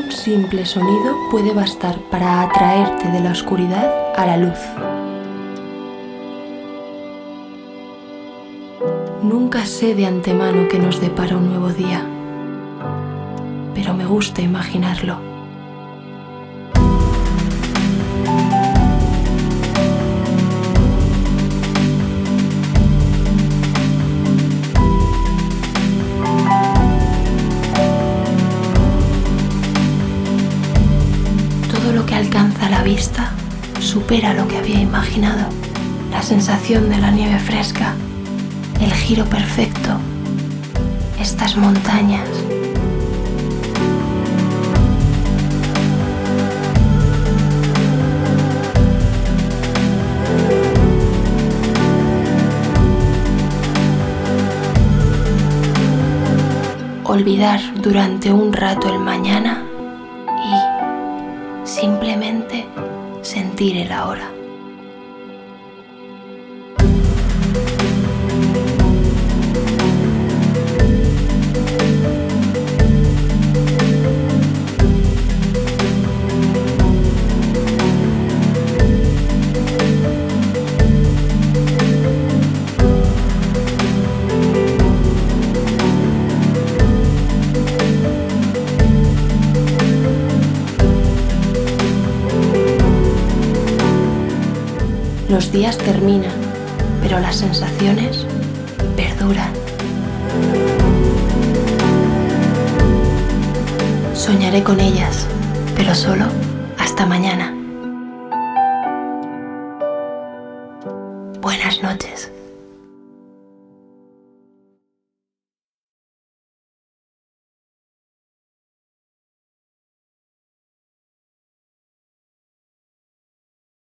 Un simple sonido puede bastar para atraerte de la oscuridad a la luz. Nunca sé de antemano que nos depara un nuevo día, pero me gusta imaginarlo. Todo lo que alcanza la vista supera lo que había imaginado. La sensación de la nieve fresca, el giro perfecto, estas montañas. Olvidar durante un rato el mañana y simplemente sentir el ahora. Los días terminan, pero las sensaciones perduran. Soñaré con ellas, pero solo hasta mañana. Buenas noches.